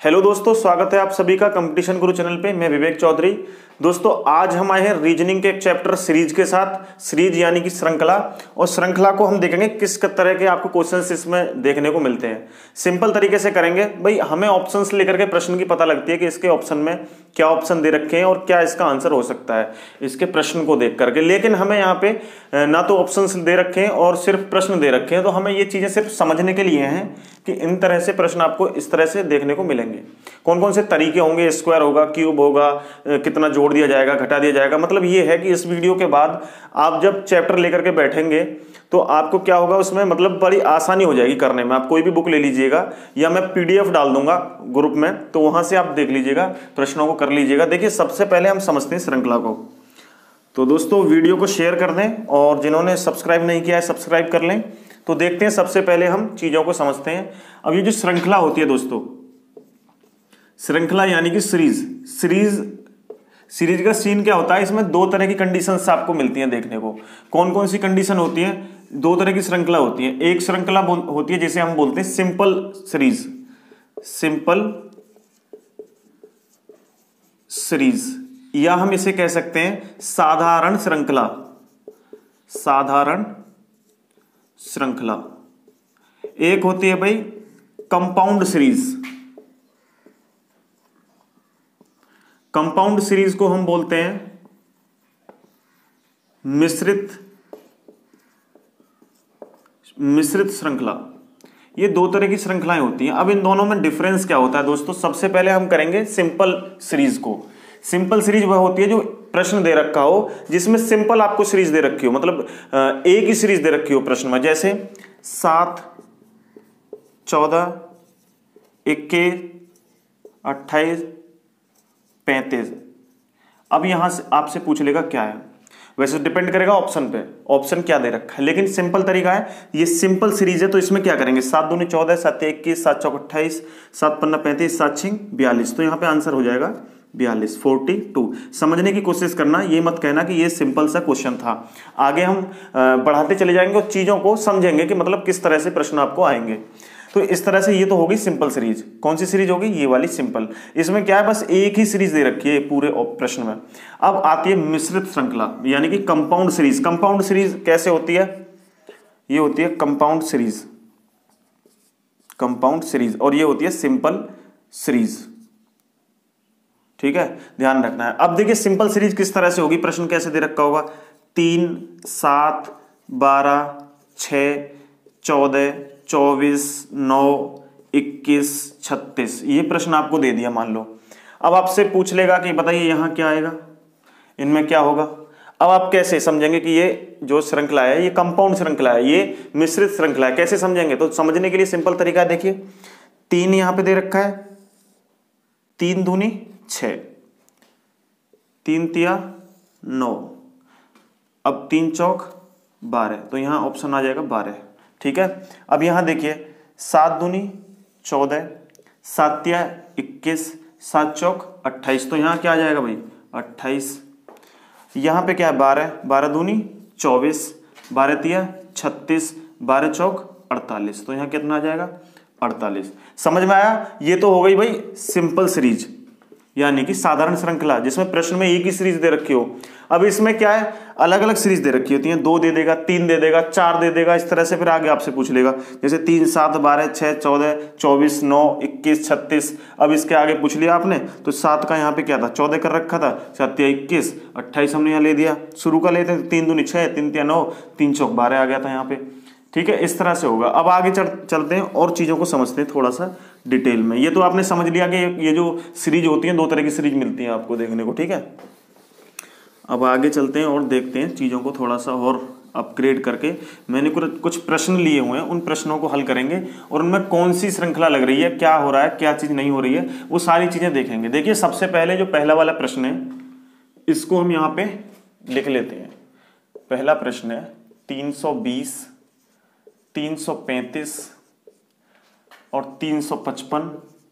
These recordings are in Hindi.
हेलो दोस्तों, स्वागत है आप सभी का कंपटीशन गुरु चैनल पे। मैं विवेक चौधरी। दोस्तों आज हम आए हैं रीजनिंग के एक चैप्टर सीरीज के साथ। सीरीज यानी कि श्रृंखला, और श्रृंखला को हम देखेंगे किस तरह के आपको क्वेश्चंस इसमें देखने को मिलते हैं। सिंपल तरीके से करेंगे भाई। हमें ऑप्शंस लेकर के प्रश्न की पता लगती है कि इसके ऑप्शन में क्या ऑप्शन दे रखे हैं और क्या इसका आंसर हो सकता है इसके प्रश्न को देख करके। लेकिन हमें यहाँ पे ना तो ऑप्शंस दे रखे हैं और सिर्फ प्रश्न दे रखे हैं, तो हमें ये चीजें सिर्फ समझने के लिए हैं कि इन तरह से प्रश्न आपको इस तरह से देखने को मिलेंगे। कौन कौन से तरीके होंगे, स्क्वायर होगा, क्यूब होगा, कितना जोड़ दिया जाएगा, घटा दिया जाएगा। मतलब ये है कि इस वीडियो के बाद आप जब चैप्टर लेकर के बैठेंगे तो आपको क्या होगा, उसमें मतलब बड़ी आसानी हो जाएगी करने में। आप कोई भी बुक ले लीजिएगा या मैं पीडीएफ डाल दूंगा ग्रुप में, तो वहां से आप देख लीजिएगा, प्रश्नों को कर लीजिएगा। देखिए सबसे पहले हम समझते हैं श्रृंखला को। तो दोस्तों वीडियो को शेयर कर दें और जिन्होंने सब्सक्राइब नहीं किया है सब्सक्राइब कर लें। तो देखते हैं, सबसे पहले हम चीजों को समझते हैं। अब ये जो श्रृंखला होती है दोस्तों, श्रृंखला यानी कि सीरीज का सीन क्या होता है, इसमें दो तरह की कंडीशंस आपको मिलती हैं देखने को। कौन कौन सी कंडीशन होती है? दो तरह की श्रृंखला होती है। एक श्रृंखला होती है जिसे हम बोलते हैं सिंपल सीरीज, या हम इसे कह सकते हैं साधारण श्रृंखला। एक होती है भाई कंपाउंड सीरीज को हम बोलते हैं मिश्रित श्रृंखला। ये दो तरह की श्रृंखलाएं होती हैं। अब इन दोनों में डिफरेंस क्या होता है दोस्तों? सबसे पहले हम करेंगे सिंपल सीरीज को। सिंपल सीरीज वह होती है जो प्रश्न दे रखा हो, जिसमें सिंपल आपको सीरीज दे रखी हो, मतलब एक ही सीरीज दे रखी हो प्रश्न में, जैसे 7, 14, 21, 28, 35। अब यहां से आपसे पूछ लेगा क्या है। वैसे डिपेंड करेगा ऑप्शन पे, ऑप्शन क्या दे रखा है, लेकिन सिंपल तरीका है। ये सिंपल सीरीज है तो इसमें क्या करेंगे, 7 दूनी 14, 7 21, 7 चौक 28, 7 पन्ना 35, 7 छिंग 42। तो यहाँ पे आंसर हो जाएगा 42, 42। समझने की कोशिश करना, ये मत कहना कि ये सिंपल सा क्वेश्चन था। आगे हम बढ़ाते चले जाएंगे और चीजों को समझेंगे कि मतलब किस तरह से प्रश्न आपको आएंगे। तो इस तरह से ये तो होगी सिंपल सीरीज। कौन सी सीरीज होगी? ये वाली सिंपल। इसमें क्या है, बस एक ही सीरीज दे रखी है पूरे प्रश्न में। अब आती है मिश्रित श्रृंखला यानी कि कंपाउंड सीरीज। कंपाउंड सीरीज कैसे होती है? ये होती है कंपाउंड सीरीज, और ये होती है सिंपल सीरीज। ठीक है, ध्यान रखना है। अब देखिए सिंपल सीरीज किस तरह से होगी, प्रश्न कैसे दे रखा होगा। 3, 7, 12, 6, 14, 24, 9, 21, 36। ये प्रश्न आपको दे दिया मान लो। अब आपसे पूछ लेगा कि बताइए यहां क्या आएगा, इनमें क्या होगा। अब आप कैसे समझेंगे कि ये जो श्रृंखला है ये कंपाउंड श्रृंखला है, ये मिश्रित श्रृंखला है? कैसे समझेंगे? तो समझने के लिए सिंपल तरीका है। देखिए 3 यहां पे दे रखा है, 3 दूनी 6, 3 तिया 9, अब 3 चौक 12, तो यहां ऑप्शन आ जाएगा 12। ठीक है, अब यहां देखिए 7 दूनी 14, 7 तिया 21, 7 चौक 28, तो यहां क्या आ जाएगा भाई 28। यहां पे क्या है 12, 12 दूनी 24, 12 तिया 36, 12 चौक 48, तो यहां कितना आ जाएगा 48। समझ में आया? ये तो हो गई भाई सिंपल सीरीज यानी कि साधारण श्रृंखला, जिसमें प्रश्न में एक ही सीरीज दे रखी हो। अब इसमें क्या है, अलग अलग सीरीज दे रखी होती हैं। 2 दे देगा, 3 दे देगा, 4 दे देगा, इस तरह से फिर आगे आपसे पूछ लेगा। जैसे 3, 7, 12, 6, 14, 24, 9, 21, 36। अब इसके आगे पूछ लिया आपने, तो 7 का यहाँ पे क्या था, 14 कर रखा था, 7 या 21, 28 हमने यहाँ ले दिया। शुरू का लेते हैं 3 दूनी 6, 3 तिया 9, 3 चौक 12 आ गया था यहाँ पे। ठीक है, इस तरह से होगा। अब आगे चलते हैं और चीजों को समझते हैं थोड़ा सा डिटेल में। ये तो आपने समझ लिया कि ये जो सीरीज होती है, 2 तरह की सीरीज मिलती है आपको देखने को। ठीक है, अब आगे चलते हैं और देखते हैं चीजों को थोड़ा सा और अपग्रेड करके। मैंने कुछ प्रश्न लिए हुए हैं, उन प्रश्नों को हल करेंगे और उनमें कौन सी श्रृंखला लग रही है, क्या हो रहा है, क्या चीज नहीं हो रही है, वो सारी चीजें देखेंगे। देखिए सबसे पहले जो पहला वाला प्रश्न है, इसको हम यहाँ पे लिख लेते हैं। पहला प्रश्न है 320, 335 और 355,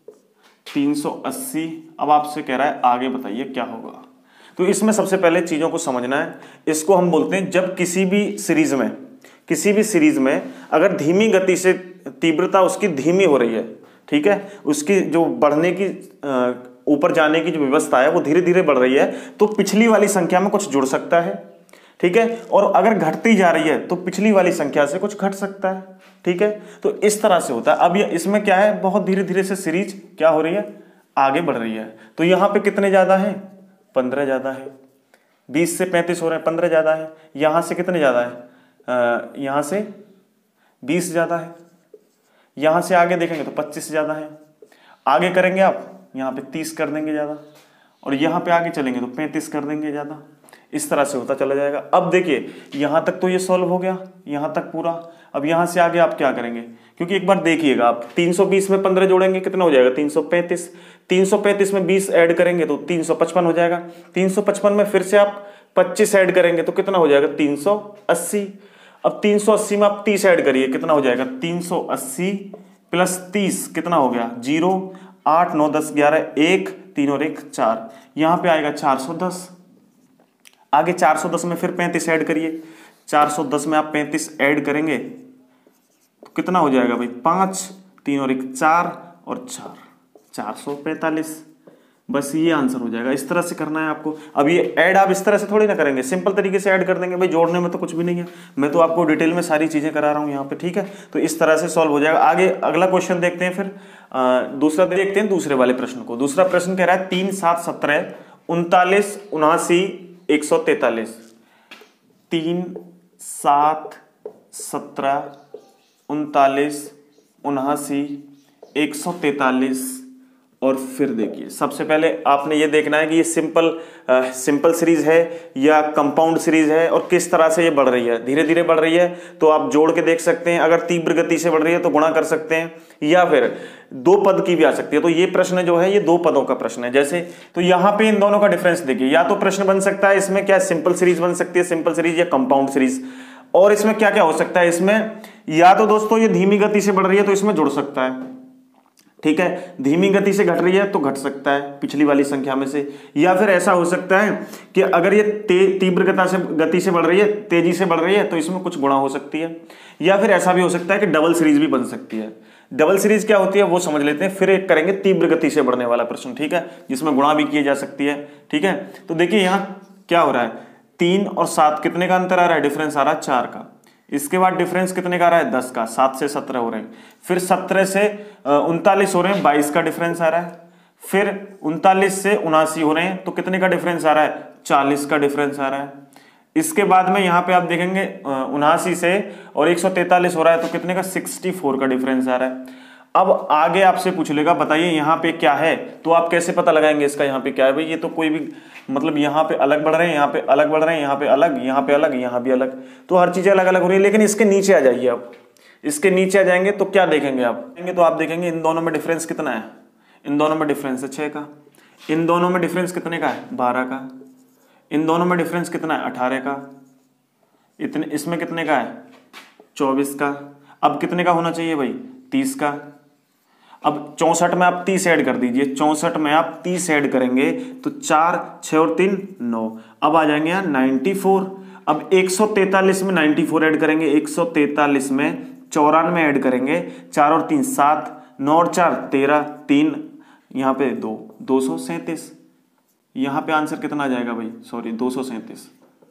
380। अब आपसे कह रहा है आगे बताइए क्या होगा। तो इसमें सबसे पहले चीजों को समझना है। इसको हम बोलते हैं जब किसी भी सीरीज में अगर धीमी गति से तीव्रता उसकी धीमी हो रही है, ठीक है, उसकी जो बढ़ने की ऊपर जाने की जो व्यवस्था है वो धीरे धीरे बढ़ रही है, तो पिछली वाली संख्या में कुछ जुड़ सकता है, ठीक है, और अगर घटती जा रही है तो पिछली वाली संख्या से कुछ घट सकता है, ठीक है। तो इस तरह से होता है। अब ये इसमें क्या है, बहुत धीरे धीरे से सीरीज क्या हो रही है, आगे बढ़ रही है। तो यहां पे कितने ज्यादा है, 15 ज्यादा है, 20 से 35 हो रहे हैं, 15 ज्यादा है। यहां से कितने ज्यादा है, यहां से 20 ज्यादा है। यहां से आगे देखेंगे तो 25 ज्यादा है। आगे करेंगे आप, यहां पे 30 कर देंगे ज्यादा, और यहां पे आगे चलेंगे तो 35 कर देंगे ज्यादा। इस तरह से होता चला जाएगा। अब देखिए यहां तक तो ये सॉल्व हो गया, यहां तक पूरा। अब यहां से आगे आप क्या करेंगे, क्योंकि एक बार देखिएगा आप 320 में 15 जोड़ेंगे कितना हो जाएगा, 335। 335 में 20 ऐड करेंगे तो 355 हो जाएगा। 355 में फिर से आप 25 ऐड करेंगे तो कितना हो जाएगा, 380। अब 380 में आप 30 ऐड करिए, कितना हो जाएगा, 380 प्लस 30 कितना हो गया, 0, 8, 9, 10, 11, 1, 3 और 1 4। यहां पे आएगा 410। आगे 410 में फिर 35 ऐड करिए। 410 में आप 35 ऐड करेंगे तो कितना हो जाएगा भाई, 5, 3 और 1 4 और 4, 445। बस ये आंसर हो जाएगा। इस तरह से करना है आपको। अब ये ऐड आप इस तरह से थोड़ी ना करेंगे, सिंपल तरीके से ऐड कर देंगे भाई, जोड़ने में तो कुछ भी नहीं है। मैं तो आपको डिटेल में सारी चीजें करा रहा हूं यहाँ पे, ठीक है। तो इस तरह से सॉल्व हो जाएगा। आगे अगला क्वेश्चन देखते हैं, फिर दूसरा देखते हैं, दूसरे वाले प्रश्न को। दूसरा प्रश्न कह रहा है 3, 7, 17, 39, 79, 143। 3, 7, 17, 39, 79, 143। और फिर देखिए सबसे पहले आपने ये देखना है कि ये सिंपल सीरीज है या कंपाउंड सीरीज है, और किस तरह से ये बढ़ रही है। धीरे धीरे बढ़ रही है तो आप जोड़ के देख सकते हैं, अगर तीव्र गति से बढ़ रही है तो गुणा कर सकते हैं, या फिर 2 पद की भी आ सकती है। तो ये प्रश्न जो है ये 2 पदों का प्रश्न है। जैसे तो यहाँ पे इन दोनों का डिफरेंस देखिए, या तो प्रश्न बन सकता है इसमें क्या सिंपल सीरीज बन सकती है, सिंपल सीरीज या कंपाउंड सीरीज। और इसमें क्या क्या हो सकता है, इसमें या तो दोस्तों ये धीमी गति से बढ़ रही है तो इसमें जुड़ सकता है, ठीक है, धीमी गति से घट रही है तो घट सकता है पिछली वाली संख्या में से। या फिर ऐसा हो सकता है कि अगर ये तीव्र गति से बढ़ रही है, तेजी से बढ़ रही है, तो इसमें कुछ गुणा हो सकती है। या फिर ऐसा भी हो सकता है कि डबल सीरीज भी बन सकती है। डबल सीरीज क्या होती है वो समझ लेते हैं, फिर एक करेंगे तीव्र गति से बढ़ने वाला प्रश्न, ठीक है, जिसमें गुणा भी किए जा सकती है, ठीक है। तो देखिए यहाँ क्या हो रहा है, 3 और 7 कितने का अंतर आ रहा है, डिफरेंस आ रहा है 4 का। इसके बाद डिफरेंस कितने का आ रहा है, 10 का। 7 से 17 हो रहे हैं, फिर 17 से 39 हो रहे हैं, 22 का डिफरेंस आ रहा है। फिर 39 से 79 हो रहे हैं तो कितने का डिफरेंस आ रहा है, 40 का डिफरेंस आ रहा है। इसके बाद में यहाँ पे आप देखेंगे 79 से और 143 हो रहा है तो कितने का, 64 का डिफरेंस आ रहा है। अब आगे आपसे पूछ लेगा बताइए यहाँ पे क्या है, तो आप कैसे पता लगाएंगे इसका यहाँ पे क्या है। भाई ये तो कोई भी मतलब यहाँ पे अलग बढ़ रहे हैं, यहाँ पे अलग बढ़ रहे हैं, यहाँ पे अलग, यहाँ पे अलग, यहाँ भी अलग, तो हर चीजें अलग अलग हो रही है। लेकिन इसके नीचे आ जाइए आप, इसके नीचे आ जाएंगे तो क्या देखेंगे आप, तो आप देखेंगे इन दोनों में डिफरेंस कितना है, इन दोनों में डिफरेंस है 6 का। इन दोनों में डिफरेंस कितने का है, 12 का। इन दोनों में डिफरेंस कितना है, 18 का। इतने इसमें कितने का है, 24 का। अब कितने का होना चाहिए भाई, 30 का। अब 64 में आप 30 ऐड कर दीजिए, 64 में आप 30 ऐड करेंगे तो 4, 6 और 3 9। अब आ जाएंगे यहाँ 94। अब 143 में 94 ऐड करेंगे, 143 में 94 ऐड करेंगे, 4 और 3 7, 9 और 4 13, 3 यहाँ पे 2, 237। यहाँ पे आंसर कितना आ जाएगा भाई, सॉरी 237,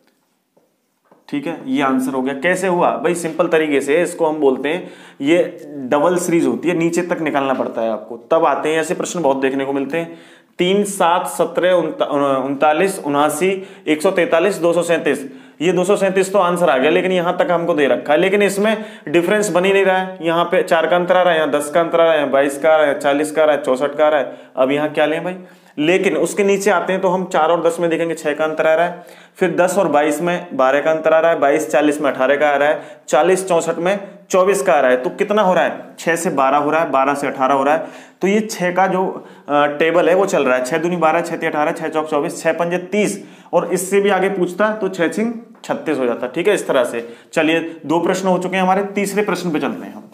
ठीक है। ये आंसर हो गया। कैसे हुआ भाई, सिंपल तरीके से इसको हम बोलते हैं, ये डबल सीरीज होती है, नीचे तक निकालना पड़ता है आपको, तब आते हैं। ऐसे प्रश्न बहुत देखने को मिलते हैं। 3, 7, 17, 39, 79, 143, 237। ये 237 तो आंसर आ गया, लेकिन यहां तक हमको दे रखा है, लेकिन इसमें डिफरेंस बन ही नहीं रहा है। यहाँ पे 4 का अंतर आ रहा है, यहाँ 10 का अंतर आ रहा है, 22 का आ रहा है, 40 का आ रहा है, 64 का आ रहा है। अब यहाँ क्या लें भाई, लेकिन उसके नीचे आते हैं तो हम 4 और 10 में देखेंगे 6 का अंतर आ रहा है, फिर 10 और 22 में 12 का अंतर आ रहा है, 22 40 में 18 का आ रहा है, 40 64 में 24 का आ रहा है। तो कितना हो रहा है, 6 से 12 हो रहा है, 12 से 18 हो रहा है। तो ये 6 का जो टेबल है वो चल रहा है, 6 दूनी 12, 6 तीन 18, 6 चौक 24, 6 पंजे 30, और इससे भी आगे पूछता तो 6 छिंग 36 हो जाता, ठीक है। इस तरह से चलिए 2 प्रश्न हो चुके हैं हमारे, तीसरे प्रश्न पे चलते हैं हम।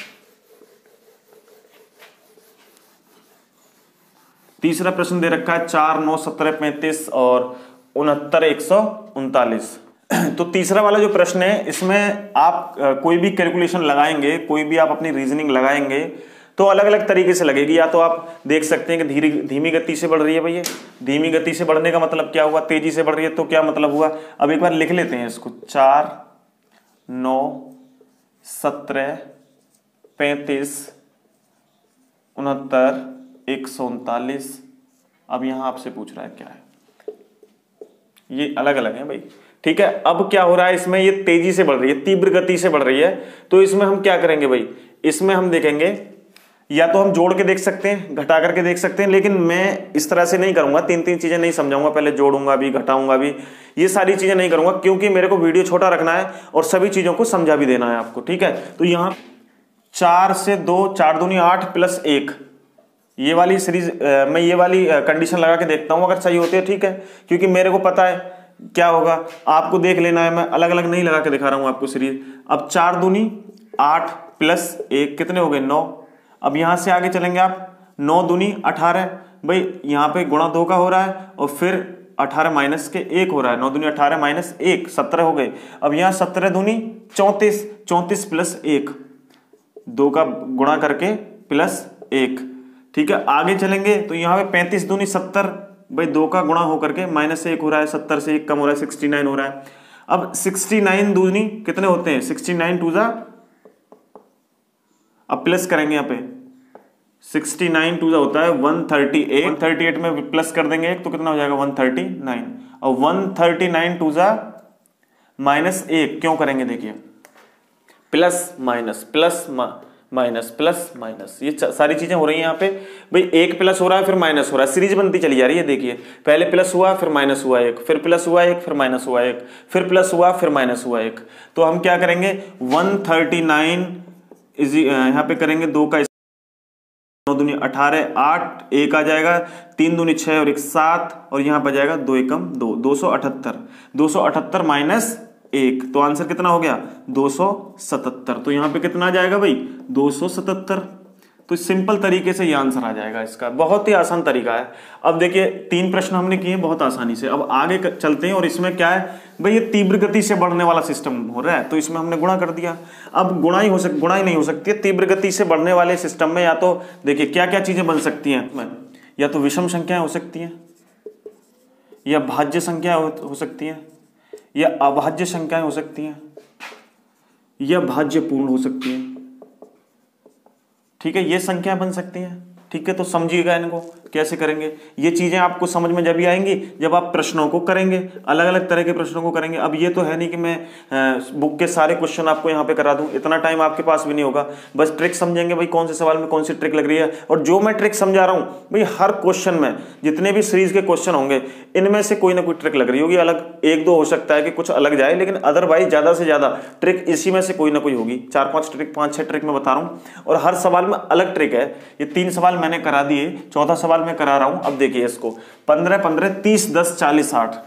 तीसरा प्रश्न दे रखा है 4, 9, 17, 35 और 69, 139। तो तीसरा वाला जो प्रश्न है, इसमें आप कोई भी कैलकुलेशन लगाएंगे, कोई भी आप अपनी रीजनिंग लगाएंगे तो अलग अलग तरीके से लगेगी। या तो आप देख सकते हैं कि धीमी गति से बढ़ रही है भैया, धीमी गति से बढ़ने का मतलब क्या हुआ, तेजी से बढ़ रही है तो क्या मतलब हुआ। अब एक बार लिख लेते हैं इसको, 4 9 17 35 69 139। अब यहां आपसे पूछ रहा है क्या है, ये अलग अलग है भाई, ठीक है। अब क्या हो रहा है इसमें, ये तेजी से बढ़ रही है, तीव्र गति से बढ़ रही है, तो इसमें हम क्या करेंगे भाई, इसमें हम देखेंगे या तो हम जोड़ के देख सकते हैं, घटा करके देख सकते हैं, लेकिन मैं इस तरह से नहीं करूंगा, तीन तीन चीजें नहीं समझाऊंगा, पहले जोड़ूंगा भी घटाऊंगा भी, ये सारी चीजें नहीं करूंगा, क्योंकि मेरे को वीडियो छोटा रखना है और सभी चीजों को समझा भी देना है आपको, ठीक है। तो यहां 4 से 2, 4 दूनी 8 प्लस 1, ये वाली सीरीज मैं ये वाली कंडीशन लगा के देखता हूं, अगर सही होती है ठीक है, क्योंकि मेरे को पता है क्या होगा, आपको देख लेना है, मैं अलग अलग नहीं लगा के दिखा रहा हूं आपको सीरीज। अब 4 दूनी 8 प्लस 1 कितने हो गए, 9। अब यहां से आगे चलेंगे आप, 9 दूनी 18, भाई यहां पे गुणा 2 का हो रहा है और फिर 18 माइनस के 1 हो रहा है, 9 दूनी 18 माइनस 1 17 हो गए। अब यहां 17 दूनी 34, 34 प्लस 1, 2 का गुणा करके प्लस 1, ठीक है। आगे चलेंगे तो यहाँ पे 35 दूनी 70, भाई 2 का गुणा होकर के माइनस 1 हो रहा है, 70 से 1 कम हो रहा है, 69 हो रहा है। अब 69 दूनी कितने होते हैं, 69 टू जा, अब प्लस करेंगे यहाँ पे, 69 टू जा होता है 138, 138 में प्लस कर देंगे एक तो कितना हो जाएगा 139, और 139 टू जा माइनस 1 क्यों करेंगे, देखिए plus minus plus minus plus minus, ये सारी चीजें हो रही हैं यहाँ पे, भाई एक प्लस हो रहा है फिर माइनस हो रहा है, सीरीज बनती चली जा रही है। देखिए पहले प्लस हुआ फिर माइनस हुआ 1, फिर प्लस हुआ 1 फिर माइनस हुआ 1, फिर प्लस हुआ फिर माइनस हुआ 1। तो हम क्या करेंगे 139 यहाँ पे करेंगे 2 का 9 दूनी 18, 8 1 आ जाएगा, 3 दूनी 6 और 1 7, और यहाँ पर जाएगा 2 एकम 2, 278, 278 माइनस 1, तो आंसर कितना हो गया 277। तो यहां पे कितना आ जाएगा भाई 277। तो सिंपल तरीके से ये आंसर आ जाएगा इसका, बहुत ही आसान तरीका है। अब देखिए 3 प्रश्न हमने किए बहुत आसानी से, अब आगे चलते हैं। और इसमें क्या है भाई, ये तीव्र गति से बढ़ने वाला सिस्टम हो रहा है, तो इसमें हमने गुणा कर दिया। अब गुणा ही नहीं हो सकती है तीव्र गति से बढ़ने वाले सिस्टम में। या तो देखिए क्या क्या चीजें बन सकती हैं, या तो विषम संख्याएं हो सकती हैं, या भाज्य संख्या हो सकती हैं, या अभाज्य संख्याएं हो सकती हैं, या भाज्य पूर्ण हो सकती हैं, ठीक है। ये संख्या बन सकती हैं, ठीक है। तो समझिएगा इनको कैसे करेंगे, ये चीजें आपको समझ में जब भी आएंगी जब आप प्रश्नों को करेंगे, अलग अलग तरह के प्रश्नों को करेंगे। अब ये तो है नहीं कि मैं बुक के सारे क्वेश्चन आपको यहाँ पे करा दूं, इतना टाइम आपके पास भी नहीं होगा। बस ट्रिक समझेंगे भाई, कौन से सवाल में कौन सी ट्रिक लग रही है। और जो मैं ट्रिक समझा रहा हूँ भाई, हर क्वेश्चन में जितने भी सीरीज के क्वेश्चन होंगे इनमें से कोई ना कोई ट्रिक लग रही होगी, अलग 1-2 हो सकता है कि कुछ अलग जाए, लेकिन अदरवाइज ज्यादा से ज्यादा ट्रिक इसी में से कोई ना कोई होगी। 4-5 ट्रिक 5-6 ट्रिक मैं बता रहा हूँ, और हर सवाल में अलग ट्रिक है। ये 3 सवाल मैंने करा दिए, 14 सवाल मैं करा रहा हूं। अब देखिए इसको 15 15 30 10 40 60,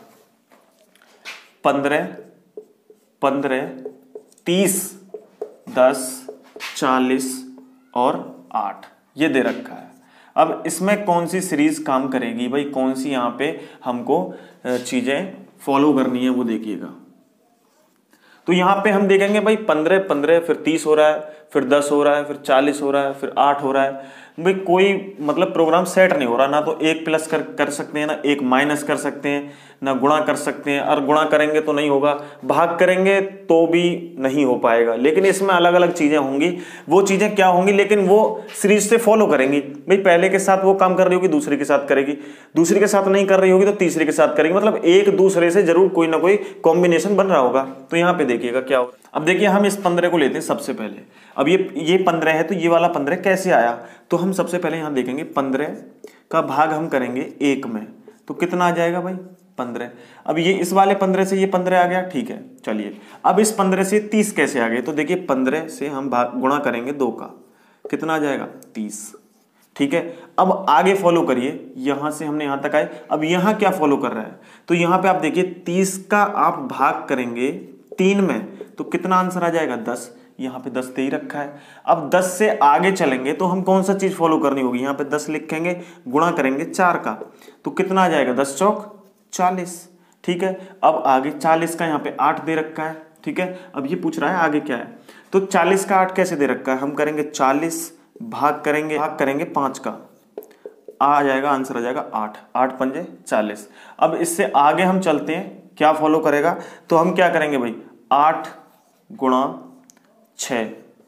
15 15 30 10 40 और 8 ये दे रखा है। अब इसमें कौन सी सीरीज काम करेगी भाई, कौन सी यहां पे हमको चीजें फॉलो करनी है वो देखिएगा। तो यहां पे हम देखेंगे भाई 15 15 फिर 30 हो रहा है, फिर 10 हो रहा है, फिर 40 हो रहा है, फिर 8 हो रहा है। भाई कोई मतलब प्रोग्राम सेट नहीं हो रहा, ना तो एक प्लस कर सकते हैं, ना एक माइनस कर सकते हैं, ना गुणा कर सकते हैं। और गुणा करेंगे तो नहीं होगा, भाग करेंगे तो भी नहीं हो पाएगा। लेकिन इसमें अलग अलग चीजें होंगी, वो चीजें क्या होंगी, लेकिन वो सीरीज से फॉलो करेंगी। भाई पहले के साथ वो काम कर रही होगी, दूसरे के साथ करेगी, दूसरे के साथ नहीं कर रही होगी तो तीसरे के साथ करेगी, मतलब एक दूसरे से जरूर कोई ना कोई कॉम्बिनेशन बन रहा होगा। तो यहाँ पे देखिएगा क्या होगा। अब देखिए हम इस 15 को लेते हैं सबसे पहले। अब ये 15 है, तो ये वाला 15 कैसे आया, तो हम सबसे पहले यहां देखेंगे 15 का भाग हम करेंगे 1 में, तो कितना आ जाएगा भाई 15। अब ये इस वाले 15 से ये 15 आ गया, ठीक है। चलिए अब इस 15 से 30 कैसे आ गए, तो देखिए 15 से हम भाग गुणा करेंगे 2 का, कितना आ जाएगा 30, ठीक है। अब आगे फॉलो करिए, यहां से हमने यहां तक आए। अब यहां क्या फॉलो कर रहा है, तो यहां पे आप देखिए 30 का आप भाग करेंगे 3 में, तो कितना आंसर आ जाएगा 10। यहाँ पे 10 दे ही रखा है। अब 10 से आगे चलेंगे तो हम कौन सा चीज फॉलो करनी होगी, यहाँ पे 10 लिखेंगे, गुणा करेंगे 4 का, तो कितना आ जाएगा 10 चौक 40, ठीक है। अब आगे 40 का यहाँ पे 8 दे रखा है, ठीक है। अब ये पूछ रहा है आगे क्या है, तो 40 का 8 कैसे दे रखा है, हम करेंगे 40 भाग करेंगे 5 का, आ जाएगा आंसर आ जाएगा 8, 8 पंजे 40। अब इससे आगे हम चलते हैं, क्या फॉलो करेगा, तो हम क्या करेंगे भाई 8 गुणा 6,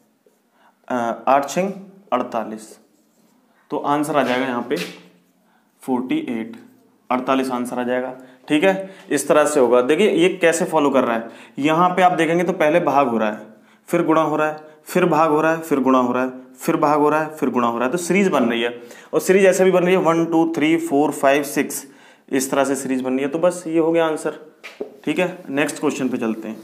8 6 48, तो आंसर आ जाएगा यहाँ पे 48, 48 आंसर आ जाएगा। ठीक है, इस तरह से होगा। देखिए ये कैसे फॉलो कर रहा है, यहाँ पे आप देखेंगे तो पहले भाग हो रहा है, फिर गुणा हो रहा है, फिर भाग हो रहा है, फिर गुणा हो रहा है, फिर भाग हो रहा है, फिर गुणा हो रहा है, तो सीरीज बन रही है। और सीरीज ऐसे भी बन रही है 1 2 3 4 5 6, इस तरह से सीरीज बन रही है। तो बस ये हो गया आंसर। ठीक है, नेक्स्ट क्वेश्चन पे चलते हैं।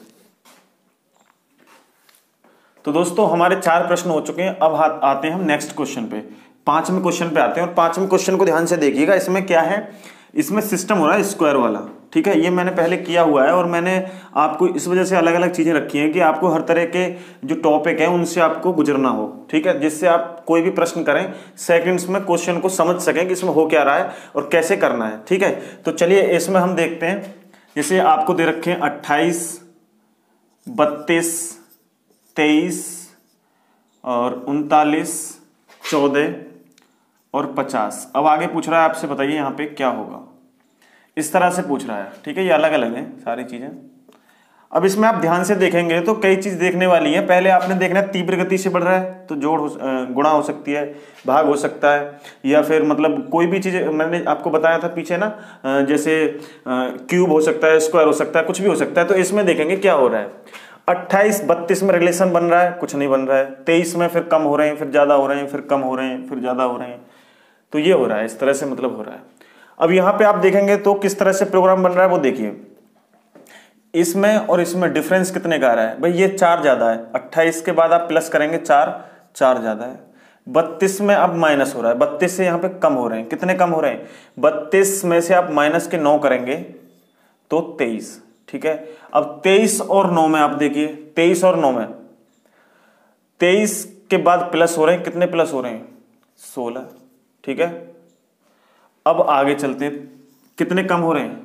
तो दोस्तों हमारे 4 प्रश्न हो चुके हैं, अब आते हैं हम नेक्स्ट क्वेश्चन पे, 5वें क्वेश्चन पे आते हैं। और 5वें क्वेश्चन को ध्यान से देखिएगा, इसमें क्या है, इसमें सिस्टम हो रहा है स्क्वायर वाला। ठीक है, ये मैंने पहले किया हुआ है और मैंने आपको इस वजह से अलग अलग चीजें रखी हैं कि आपको हर तरह के जो टॉपिक है उनसे आपको गुजरना हो। ठीक है, जिससे आप कोई भी प्रश्न करें सेकंड्स में क्वेश्चन को समझ सकें कि इसमें हो क्या रहा है और कैसे करना है। ठीक है, तो चलिए इसमें हम देखते हैं। जैसे आपको दे रखे हैं 28, 32, 23 और 39, 14 और 50। अब आगे पूछ रहा है आपसे, बताइए यहाँ पे क्या होगा, इस तरह से पूछ रहा है। ठीक है, ये अलग अलग है सारी चीजें। अब इसमें आप ध्यान से देखेंगे तो कई चीज देखने वाली है। पहले आपने देखना है तीव्र गति से बढ़ रहा है तो गुणा हो सकती है, भाग हो सकता है, या फिर मतलब कोई भी चीज मैंने आपको बताया था पीछे ना, जैसे क्यूब हो सकता है, स्क्वायर हो सकता है, कुछ भी हो सकता है। तो इसमें देखेंगे क्या हो रहा है, 28 32 में रिलेशन बन रहा है, कुछ नहीं बन रहा है। 23 में फिर कम हो रहे हैं, फिर ज्यादा हो रहे हैं, फिर कम हो रहे हैं, फिर ज्यादा हो रहे हैं। तो ये हो रहा है, इस तरह से मतलब हो रहा है। अब यहां पे आप देखेंगे तो किस तरह से प्रोग्राम बन रहा है वो देखिए। इसमें और इसमें डिफरेंस कितने का आ रहा है भाई, ये 4 ज्यादा है। 28 के बाद आप प्लस करेंगे 4, 4 ज्यादा है। 32 में अब माइनस हो रहा है, 32 से यहां पे कम हो रहे हैं। कितने कम हो रहे हैं, 32 में से आप माइनस के 9 करेंगे तो 23। ठीक है, अब 23 और 9 में आप देखिए, 23 और 9 में 23 के बाद प्लस हो रहे हैं, कितने प्लस हो रहे हैं, 16। ठीक है, अब आगे चलते हैं, कितने कम हो रहे हैं,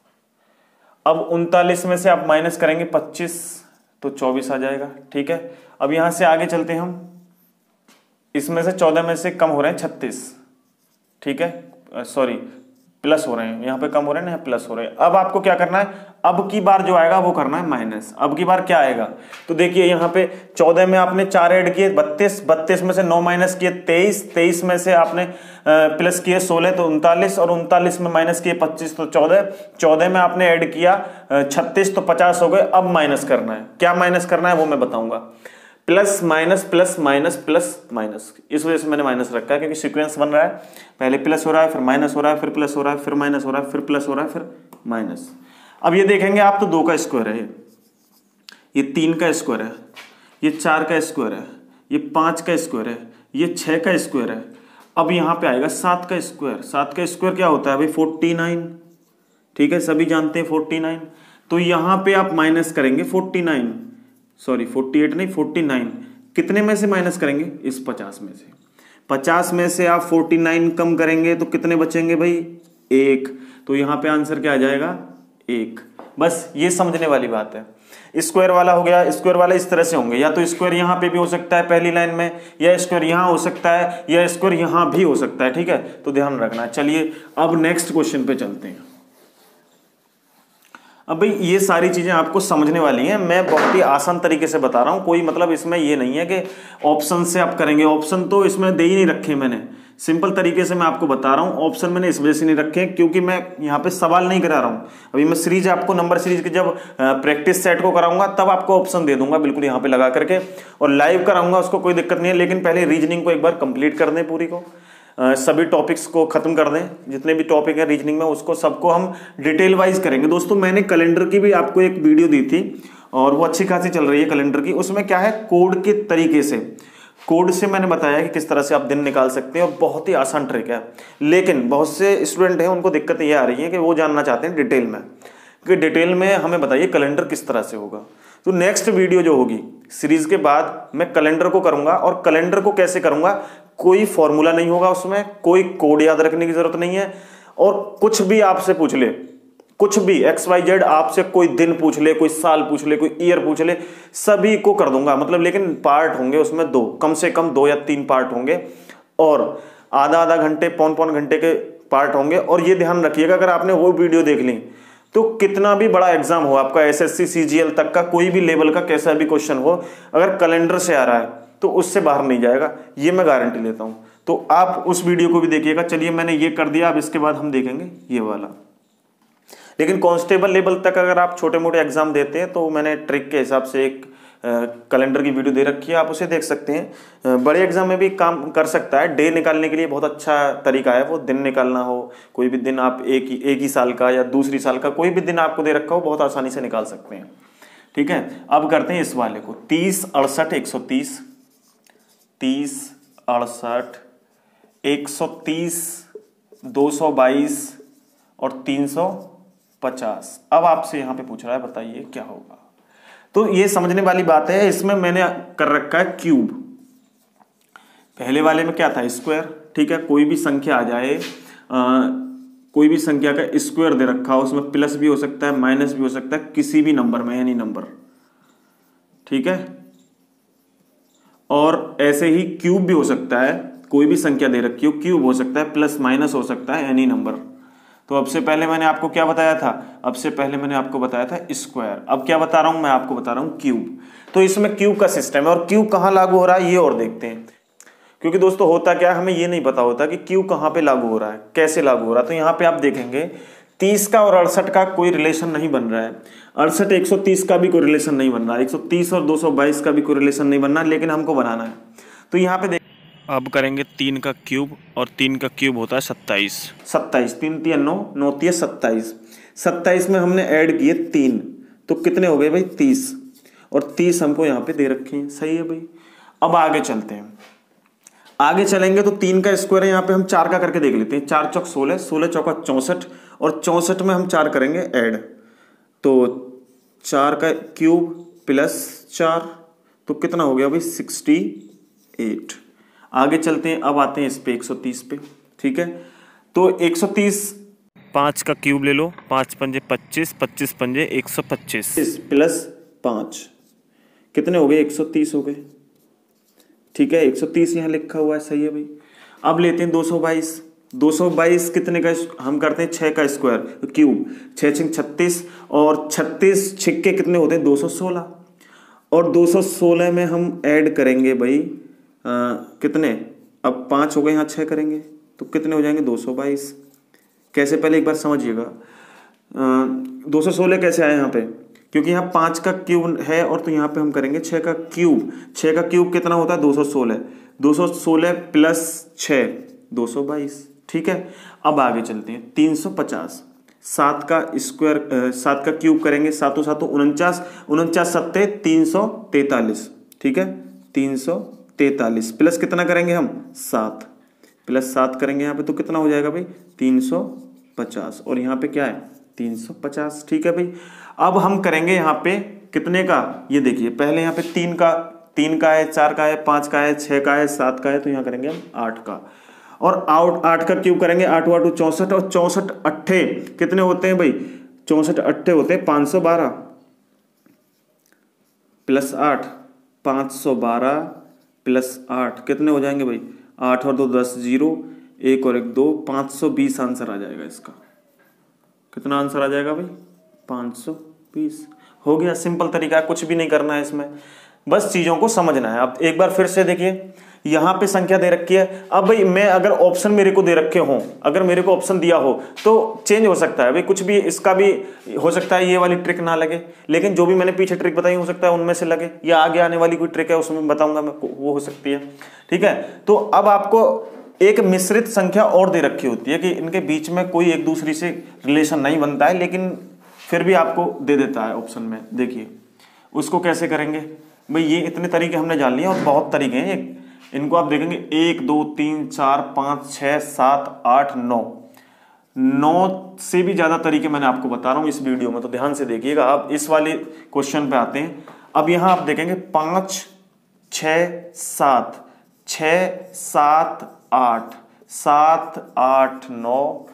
अब 39 में से आप माइनस करेंगे 25 तो 24 आ जाएगा। ठीक है, अब यहां से आगे चलते हैं हम, इसमें से 14 में से कम हो रहे हैं 36। ठीक है, सॉरी प्लस हो रहे हैं, यहाँ पे कम हो रहे हैं ना, प्लस हो रहे हैं। अब आपको क्या करना है, अब की बार जो आएगा वो करना है माइनस। अब की बार क्या आएगा, तो देखिए यहाँ पे 14 में आपने 4 ऐड किए 32, 32 में से 9 माइनस किए 23, 23 में से आपने प्लस किए 16 तो 39, और 39 में माइनस किए 25 तो 14, 14 में आपने ऐड किया 36 तो 50 हो गए। अब माइनस करना है, क्या माइनस करना है वो मैं बताऊंगा। Plus minus plus minus plus minus, इस वजह से मैंने माइनस रखा है क्योंकि सीक्वेंस बन रहा है, पहले प्लस हो रहा है, फिर माइनस हो रहा है, फिर प्लस हो रहा है, फिर माइनस हो रहा है, फिर प्लस हो रहा है, फिर माइनस। अब ये देखेंगे आप तो 2 का स्क्वायर है, ये 3 का स्क्वायर है, ये 4 का स्क्वायर है, ये 5 का स्क्वायर है, ये 6 का स्क्वायर है। अब यहाँ पे आएगा 7 का स्क्वायर। 7 का स्क्वायर क्या होता है भाई, 49। ठीक है, सभी जानते हैं 49। तो यहाँ पे आप माइनस करेंगे 49, सॉरी 48 नहीं 49, कितने में से माइनस करेंगे, इस 50 में से। 50 में से आप 49 कम करेंगे तो कितने बचेंगे भाई, 1। तो यहाँ पे आंसर क्या आ जाएगा, 1। बस ये समझने वाली बात है। स्क्वायर वाला हो गया, स्क्वायर वाला इस तरह से होंगे, या तो स्क्वायर यहाँ पे भी हो सकता है पहली लाइन में, या स्क्वायर यहाँ हो सकता है, या स्क्वायर यहाँ भी हो सकता है। ठीक है, तो ध्यान रखना। चलिए अब नेक्स्ट क्वेश्चन पे चलते हैं। अब भाई ये सारी चीजें आपको समझने वाली हैं, मैं बहुत ही आसान तरीके से बता रहा हूं, कोई मतलब इसमें ये नहीं है कि ऑप्शन से आप करेंगे। ऑप्शन तो इसमें दे ही नहीं रखे मैंने, सिंपल तरीके से मैं आपको बता रहा हूं। ऑप्शन मैंने इस वजह से नहीं रखे क्योंकि मैं यहाँ पे सवाल नहीं करा रहा हूं। अभी मैं सीरीज आपको नंबर सीरीज की जब प्रैक्टिस सेट को कराऊंगा तब आपको ऑप्शन दे दूंगा बिल्कुल यहाँ पे लगा करके, और लाइव कराऊंगा उसको कोई दिक्कत नहीं है। लेकिन पहले रीजनिंग को एक बार कंप्लीट कर दें, पूरी को सभी टॉपिक्स को खत्म कर दें, जितने भी टॉपिक है रीजनिंग में उसको सबको हम डिटेल वाइज करेंगे। दोस्तों मैंने कैलेंडर की भी आपको एक वीडियो दी थी और वो अच्छी खासी चल रही है कैलेंडर की। उसमें क्या है, कोड के तरीके से, कोड से मैंने बताया कि किस तरह से आप दिन निकाल सकते हैं और बहुत ही आसान ट्रिक है। लेकिन बहुत से स्टूडेंट हैं उनको दिक्कत ये आ रही है कि वो जानना चाहते हैं डिटेल में, कि डिटेल में हमें बताइए कैलेंडर किस तरह से होगा। तो नेक्स्ट वीडियो जो होगी सीरीज के बाद मैं कैलेंडर को करूंगा, और कैलेंडर को कैसे करूंगा, कोई फॉर्मूला नहीं होगा उसमें, कोई कोड याद रखने की जरूरत नहीं है, और कुछ भी आपसे पूछ ले कुछ भी XYZ आपसे कोई दिन पूछ ले, कोई साल पूछ ले, कोई ईयर पूछ ले, सभी को कर दूंगा। मतलब लेकिन पार्ट होंगे उसमें 2, कम से कम 2 या 3 पार्ट होंगे और आधा घंटे पौन घंटे के पार्ट होंगे। और ये ध्यान रखिएगा, अगर आपने वो वीडियो देख ली तो कितना भी बड़ा एग्जाम हो आपका, SSC CGL तक का कोई भी लेवल का कैसा भी क्वेश्चन हो, अगर कैलेंडर से आ रहा है तो उससे बाहर नहीं जाएगा, ये मैं गारंटी लेता हूं। तो आप उस वीडियो को भी देखिएगा। चलिए मैंने ये कर दिया, अब इसके बाद हम देखेंगे ये वाला। लेकिन कांस्टेबल लेवल तक अगर आप छोटे मोटे एग्जाम देते हैं तो मैंने ट्रिक के हिसाब से एक कैलेंडर की वीडियो दे रखी है, आप उसे देख सकते हैं। बड़े एग्जाम में भी काम कर सकता है, डे निकालने के लिए बहुत अच्छा तरीका है वो। दिन निकालना हो, कोई भी दिन आप एक ही साल का या दूसरी साल का कोई भी दिन आपको दे रखा हो, बहुत आसानी से निकाल सकते हैं। ठीक है, अब करते हैं इस वाले को। 30 68 130, 30 68 130 222 और 350। अब आपसे यहां पे पूछ रहा है बताइए क्या होगा। तो ये समझने वाली बात है, इसमें मैंने कर रखा है क्यूब। पहले वाले में क्या था, स्क्वायर। ठीक है, कोई भी संख्या आ जाए, कोई भी संख्या का स्क्वायर दे रखा हो, उसमें प्लस भी हो सकता है, माइनस भी हो सकता है, किसी भी नंबर में, एनी नंबर। ठीक है, और ऐसे ही क्यूब भी हो सकता है, कोई भी संख्या दे रखी हो, क्यूब हो सकता है, प्लस माइनस हो सकता है, एनी नंबर। तो अब से पहले मैंने आपको क्या बताया था, अब से पहले मैंने आपको बताया था स्क्वायर। अब क्या बता रहा हूं मैं आपको, बता रहा हूं क्यूब। तो इसमें क्यूब का सिस्टम है, और क्यूब कहां लागू हो रहा है ये और देखते हैं। क्योंकि दोस्तों होता क्या है, हमें ये नहीं पता होता कि क्यूब कहां पे लागू हो रहा है, कैसे लागू हो रहा है। तो यहां पे आप देखेंगे 30 का और 68 का कोई रिलेशन नहीं बन रहा है, 68 130 का भी कोई रिलेशन नहीं बन रहा है, 130 और 222 का भी कोई रिलेशन नहीं बन रहा, लेकिन हमको बनाना है। तो यहाँ पे अब करेंगे 3 का क्यूब, और 3 का क्यूब होता है 27। 27, 3 3 9 9 3 27। 27 में हमने ऐड किए 3, तो कितने हो गए भाई 30, और 30 हमको यहाँ पे दे रखे हैं। सही है भाई। अब आगे चलते हैं, आगे चलेंगे तो 3 का स्क्वायर है, यहाँ पे हम 4 का करके देख लेते हैं। 4 चौक 16, 16 चौका 64, और 64 में हम 4 करेंगे ऐड, तो 4 का क्यूब प्लस 4, तो कितना हो गया भाई 68। आगे चलते हैं, अब आते हैं इस पे 130 पे। ठीक है, तो 130, 5 का क्यूब ले लो, 5 पंजे 25, 25 पंजे 125 प्लस 5, कितने हो गए 130 हो गए। ठीक है, 130 यहाँ लिखा हुआ है। सही है भाई। अब लेते हैं 222। 222 कितने का, हम करते हैं 6 का स्क्वायर क्यूब, 6 6 36, और 36 छिक्के कितने होते हैं 216, और 216 में हम ऐड करेंगे भाई कितने, अब 5 हो गए, यहाँ 6 करेंगे तो कितने हो जाएंगे 222। कैसे, पहले एक बार समझिएगा। 216 कैसे आया यहाँ पे, क्योंकि यहाँ 5 का क्यूब है, और तो यहाँ पे हम करेंगे 6 का क्यूब। 6 का क्यूब कितना होता है 216, 216 प्लस 6 222। ठीक है, अब आगे चलते हैं 350। 7 का स्क्वायर, 7 का क्यूब करेंगे, 7 7 49, 49 7 343। ठीक है, 343 प्लस कितना करेंगे हम 7, प्लस 7 करेंगे यहाँ पे, तो कितना हो जाएगा भाई 350, और यहाँ पे क्या है 350। ठीक है भाई। अब हम करेंगे यहाँ पे कितने का, ये देखिए पहले यहाँ पे 3 का है, 4 का है, 5 का है, 6 का है, 7 का है, तो यहाँ करेंगे हम 8 का, और 8 का क्यूब करेंगे, 8 8 64, और 64 अट्ठे कितने होते हैं भाई 64 अट्ठे होते हैं 512, प्लस 8 512 प्लस 8 कितने हो जाएंगे भाई 8 और 2 10, 0 1 और 1 2, 520 आंसर आ जाएगा इसका। कितना आंसर आ जाएगा भाई 520। हो गया, सिंपल तरीका है, कुछ भी नहीं करना है इसमें, बस चीजों को समझना है। अब एक बार फिर से देखिए, यहां पे संख्या दे रखी है। अब भाई मैं अगर ऑप्शन मेरे को दे रखे हो, अगर मेरे को ऑप्शन दिया हो तो चेंज हो सकता है भाई, कुछ भी इसका भी हो सकता है, ये वाली ट्रिक ना लगे, लेकिन जो भी मैंने पीछे ट्रिक बताई हो सकता है उनमें से लगे, या आगे आने वाली कोई ट्रिक है उसमें बताऊंगा मैं, वो हो सकती है। ठीक है, तो अब आपको एक मिश्रित संख्या और दे रखी होती है कि इनके बीच में कोई एक दूसरी से रिलेशन नहीं बनता है, लेकिन फिर भी आपको दे देता है ऑप्शन में। देखिए उसको कैसे करेंगे भाई, ये इतने तरीके हमने जान लिए, और बहुत तरीके हैं इनको आप देखेंगे 1 2 3 4 5 6 7 8 9 से भी ज्यादा तरीके मैंने आपको बता रहा हूं इस वीडियो में, तो ध्यान से देखिएगा। अब इस वाले क्वेश्चन पे आते हैं। अब यहां आप देखेंगे 5 6 7 6 7 8 7 8 9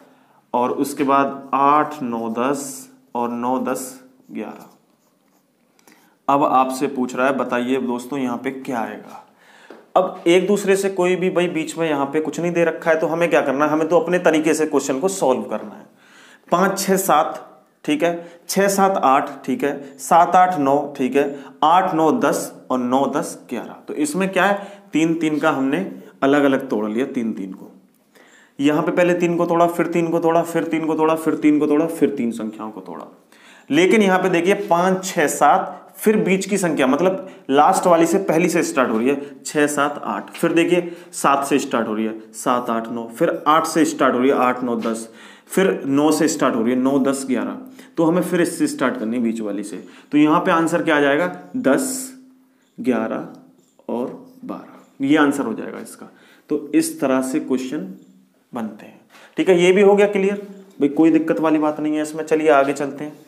और उसके बाद 8 9 10 और 9 10 11। अब आपसे पूछ रहा है बताइए दोस्तों यहाँ पे क्या आएगा। अब एक दूसरे से कोई भी भाई बीच में यहाँ पे कुछ नहीं दे रखा है, तो हमें क्या करना है, हमें तो अपने तरीके से क्वेश्चन को सॉल्व करना है। 5 6 7 ठीक है, 6 7 8 ठीक है, 7 8 9 ठीक है, 8 9 10 और 9 10 11। तो इसमें क्या है, 3 3 का हमने अलग अलग तोड़ लिया, 3 3 को। यहां पे पहले 3 को तोड़ा, फिर 3 को तोड़ा, फिर 3 को तोड़ा, फिर 3 को तोड़ा, फिर 3 संख्याओं को तोड़ा। लेकिन यहां पे देखिए 5 6 7, फिर बीच की संख्या मतलब लास्ट वाली से पहली से स्टार्ट हो रही है 6 7 8, फिर देखिए 7 से स्टार्ट हो रही है 7 8 9, फिर 8 से स्टार्ट हो रही है 8 9 10, फिर 9 से स्टार्ट हो रही है 9 10 11। तो हमें फिर इससे स्टार्ट करनी है बीच वाली से। तो यहां पे आंसर क्या आ जाएगा, 10 11 और 12, ये आंसर हो जाएगा इसका। तो इस तरह से क्वेश्चन बनते हैं। ठीक है, ये भी हो गया क्लियर भाई, कोई दिक्कत वाली बात नहीं है इसमें। चलिए आगे चलते हैं।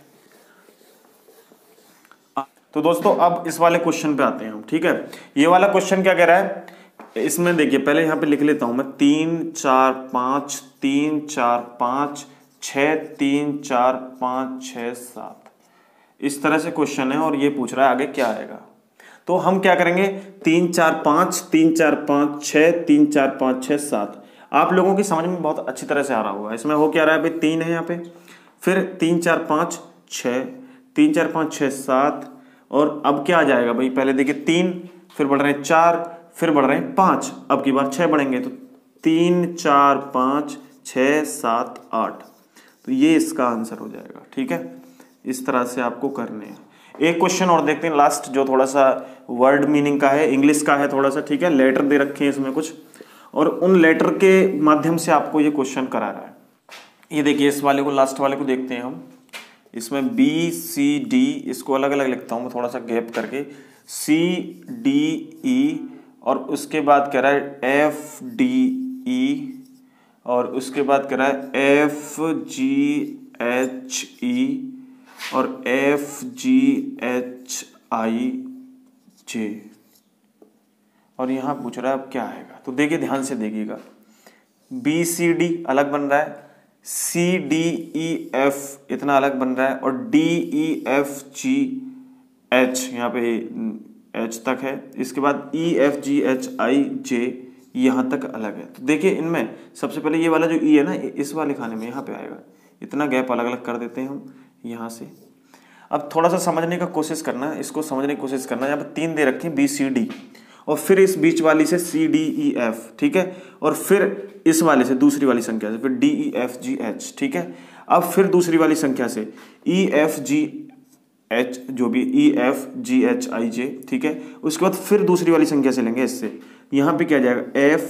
तो दोस्तों अब इस वाले क्वेश्चन पे आते हैं हम। ठीक है, ये वाला क्वेश्चन क्या कह रहा है, इसमें देखिए पहले यहां पे लिख लेता हूं मैं 3 4 5 3 4 5 6 3 4 5 6 7, इस तरह से क्वेश्चन है और ये पूछ रहा है आगे क्या आएगा। तो हम क्या करेंगे, 3 4 5 3 4 5 6 3 4 5 6 7। आप लोगों की समझ में बहुत अच्छी तरह से आ रहा होगा। इसमें हो क्या रहा है भाई, 3 है यहाँ पे, फिर 3 4 5 6, 3 4 5 6 7, और अब क्या आ जाएगा भाई, पहले देखिए 3, फिर बढ़ रहे हैं 4, फिर बढ़ रहे हैं 5, अब की बार 6 बढ़ेंगे। तो 3 4 5 6 7 8, तो ये इसका आंसर हो जाएगा। ठीक है, इस तरह से आपको करने हैं। एक क्वेश्चन और देखते हैं लास्ट, जो थोड़ा सा वर्ड मीनिंग का है, इंग्लिश का है थोड़ा सा। ठीक है, लेटर दे रखे हैं इसमें कुछ, और उन लेटर के माध्यम से आपको ये क्वेश्चन करा रहा है। ये देखिए इस वाले को, लास्ट वाले को देखते हैं हम। इसमें BCD, इसको अलग अलग लिखता हूं मैं थोड़ा सा गैप करके, CDE, और उसके बाद कह रहा है FDE, और उसके बाद कह रहा है FGHE और FGHIJ, और यहां पूछ रहा है अब क्या आएगा। तो देखिए ध्यान से देखिएगा, BCD अलग बन रहा है, CDEF इतना अलग बन रहा है, और DEFGH यहाँ पे H तक है, इसके बाद EFGHIJ यहाँ तक अलग है। तो देखिए इनमें सबसे पहले ये वाला जो E है ना, इस वाले खाने में यहाँ पे आएगा, इतना गैप अलग अलग कर देते हैं हम यहाँ से। अब थोड़ा सा समझने का कोशिश करना, इसको समझने की कोशिश करना। यहाँ पे 3 दे रखे हैं BCD, और फिर इस बीच वाली से CDEF, ठीक है, और फिर इस वाले से दूसरी वाली संख्या से फिर DEFGH, ठीक है। अब फिर दूसरी वाली संख्या से EFGH, जो भी EFGHIJ, ठीक है। उसके बाद फिर दूसरी वाली संख्या से लेंगे इससे, यहां पे क्या जाएगा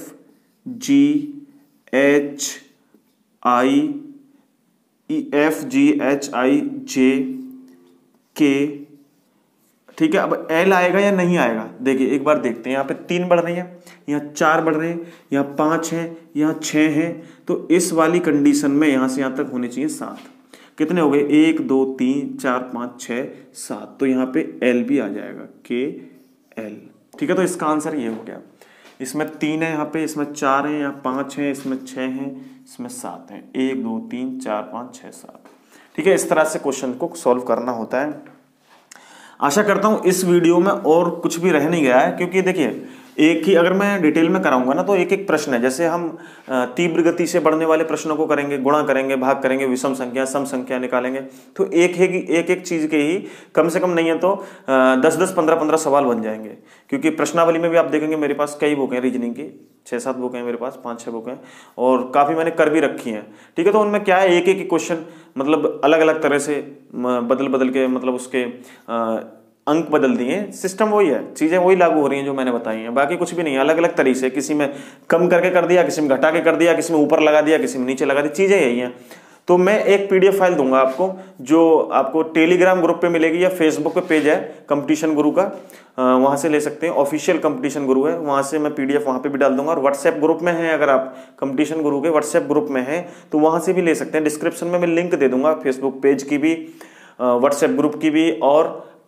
FGHIJ, ठीक है। अब L आएगा या नहीं आएगा, देखिए एक बार देखते हैं। यहाँ पे 3 बढ़ रही है, यहाँ 4 बढ़ रहे हैं, यहाँ 5 है, यहाँ 6 है। तो इस वाली कंडीशन में यहाँ से यहाँ तक होने चाहिए 7। कितने हो गए, 1 2 3 4 5 6 7। तो यहाँ पे L भी आ जाएगा, KL, ठीक है। तो इसका आंसर ये हो गया। इसमें 3 है, यहाँ पे इसमें 4 है, यहाँ 5 है, इसमें 6 है, इसमें 7 है। 1 2 3 4 5 6 7, ठीक है। इस तरह से क्वेश्चन को सॉल्व करना होता है। आशा करता हूं इस वीडियो में और कुछ भी रह नहीं गया है, क्योंकि देखिए एक ही अगर मैं डिटेल में कराऊंगा ना तो एक एक प्रश्न है। जैसे हम तीव्र गति से बढ़ने वाले प्रश्नों को करेंगे, गुणा करेंगे, भाग करेंगे, विषम संख्या, सम संख्या निकालेंगे, तो एक चीज के ही कम से कम नहीं है तो 10-10 15-15 सवाल बन जाएंगे। क्योंकि प्रश्नावली में भी आप देखेंगे मेरे पास कई बुक हैं रीजनिंग की, 6-7 बुक हैं मेरे पास, 5-6 बुक हैं, और काफ़ी मैंने कर भी रखी हैं, ठीक है। तो उनमें क्या है, एक एक क्वेश्चन मतलब अलग अलग तरह से बदल के मतलब उसके अंक बदल दिए। सिस्टम वही है, चीज़ें वही लागू हो रही हैं जो मैंने बताई हैं, बाकी कुछ भी नहीं है। अलग अलग तरीके से, किसी में कम करके कर दिया, किसी में घटा के कर दिया, किसी में ऊपर लगा दिया, किसी में नीचे लगा दी, चीज़ें यही हैं। तो मैं एक PDF फाइल दूंगा आपको, जो आपको टेलीग्राम ग्रुप पे मिलेगी या फेसबुक पे पेज है कंपटीशन गुरु का, वहाँ से ले सकते हैं। ऑफिशियल कंपटीशन गुरु है, वहाँ से मैं PDF वहाँ पे भी डाल दूंगा। और व्हाट्सएप ग्रुप में है, अगर आप कंपटीशन गुरु के व्हाट्सएप ग्रुप में हैं तो वहाँ से भी ले सकते हैं। डिस्क्रिप्शन में मैं लिंक दे दूंगा फेसबुक पेज की भी, व्हाट्सएप ग्रुप की भी, और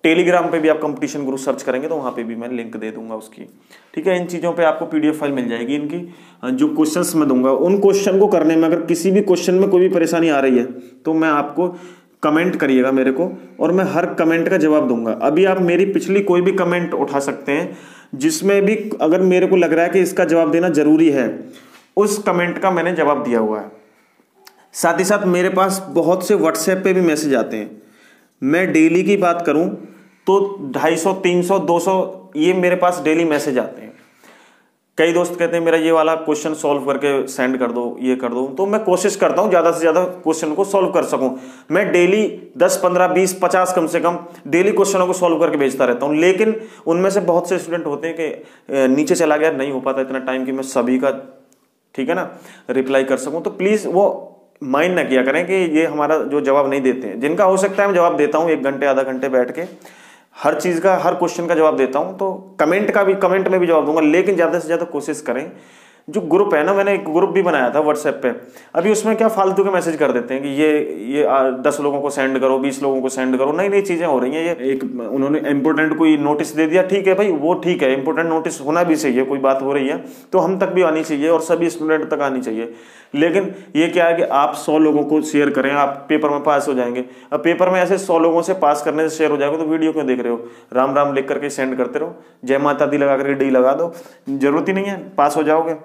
टेलीग्राम पे भी आप कंपटीशन गुरु सर्च करेंगे तो वहाँ पे भी मैं लिंक दे दूंगा उसकी, ठीक है। इन चीज़ों पे आपको PDF फाइल मिल जाएगी इनकी, जो क्वेश्चंस मैं दूंगा उन क्वेश्चन को करने में अगर किसी भी क्वेश्चन में कोई भी परेशानी आ रही है तो मैं आपको कमेंट करिएगा मेरे को, और मैं हर कमेंट का जवाब दूंगा। अभी आप मेरी पिछली कोई भी कमेंट उठा सकते हैं जिसमें भी अगर मेरे को लग रहा है कि इसका जवाब देना जरूरी है, उस कमेंट का मैंने जवाब दिया हुआ है। साथ ही साथ मेरे पास बहुत से व्हाट्सएप पे भी मैसेज आते हैं। मैं डेली की बात करूं तो 250, 300, 200 ये मेरे पास डेली मैसेज आते हैं। कई दोस्त कहते हैं मेरा ये वाला क्वेश्चन सॉल्व करके सेंड कर दो, ये कर दो, तो मैं कोशिश करता हूं ज़्यादा से ज़्यादा क्वेश्चन को सॉल्व कर सकूं। मैं डेली 10, 15, 20, 50 कम से कम डेली क्वेश्चनों को सॉल्व करके भेजता रहता हूं। लेकिन उनमें से बहुत से स्टूडेंट होते हैं कि नीचे चला गया, नहीं हो पाता इतना टाइम कि मैं सभी का, ठीक है ना, रिप्लाई कर सकूं। तो प्लीज़ वो माइंड ना किया करें कि ये हमारा जो जवाब नहीं देते हैं। जिनका हो सकता है मैं जवाब देता हूँ, 1 घंटे आधा घंटे बैठ के हर चीज़ का, हर क्वेश्चन का जवाब देता हूँ। तो कमेंट में भी जवाब दूंगा, लेकिन ज़्यादा से ज़्यादा कोशिश करें। जो ग्रुप है ना, मैंने एक ग्रुप भी बनाया था व्हाट्सएप पे, अभी उसमें क्या फालतू के मैसेज कर देते हैं कि ये 10 लोगों को सेंड करो, 20 लोगों को सेंड करो, नई नई चीज़ें हो रही हैं। ये एक उन्होंने इंपॉर्टेंट कोई नोटिस दे दिया, ठीक है भाई, वो ठीक है, इंपॉर्टेंट नोटिस होना भी चाहिए, कोई बात हो रही है तो हम तक भी आनी चाहिए और सभी स्टूडेंट तक आनी चाहिए। लेकिन ये क्या है कि आप 100 लोगों को शेयर करें, आप पेपर में पास हो जाएंगे। अब पेपर में ऐसे 100 लोगों से पास करने से शेयर हो जाएगा तो वीडियो क्यों देख रहे हो? राम राम लिख करके सेंड करते रहो, जय माता दी लगा करके डी लगा दो, जरूरत ही नहीं है, पास हो जाओगे,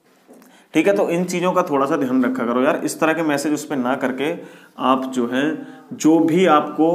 ठीक है। तो इन चीज़ों का थोड़ा सा ध्यान रखा करो यार। इस तरह के मैसेज उस पर ना करके आप जो है, जो भी आपको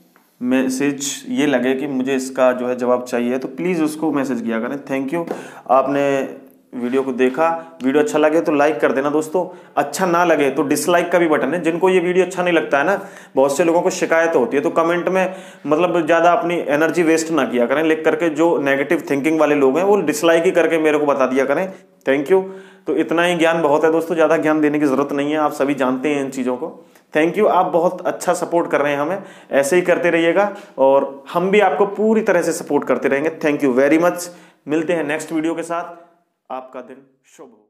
मैसेज ये लगे कि मुझे इसका जो है जवाब चाहिए तो प्लीज़ उसको मैसेज किया करें। थैंक यू, आपने वीडियो को देखा। वीडियो अच्छा लगे तो लाइक कर देना दोस्तों, अच्छा ना लगे तो डिसलाइक का भी बटन है। जिनको ये वीडियो अच्छा नहीं लगता है ना, बहुत से लोगों को शिकायत होती है, तो कमेंट में मतलब ज़्यादा अपनी एनर्जी वेस्ट ना किया करें लिख करके। जो नेगेटिव थिंकिंग वाले लोग हैं वो डिसलाइक ही करके मेरे को बता दिया करें। Thank you. तो इतना ही ज्ञान बहुत है दोस्तों, ज़्यादा ज्ञान देने की ज़रूरत नहीं है, आप सभी जानते हैं इन चीज़ों को। थैंक यू, आप बहुत अच्छा सपोर्ट कर रहे हैं हमें, ऐसे ही करते रहिएगा और हम भी आपको पूरी तरह से सपोर्ट करते रहेंगे। Thank you very much. मिलते हैं नेक्स्ट वीडियो के साथ। आपका दिन शुभ हो।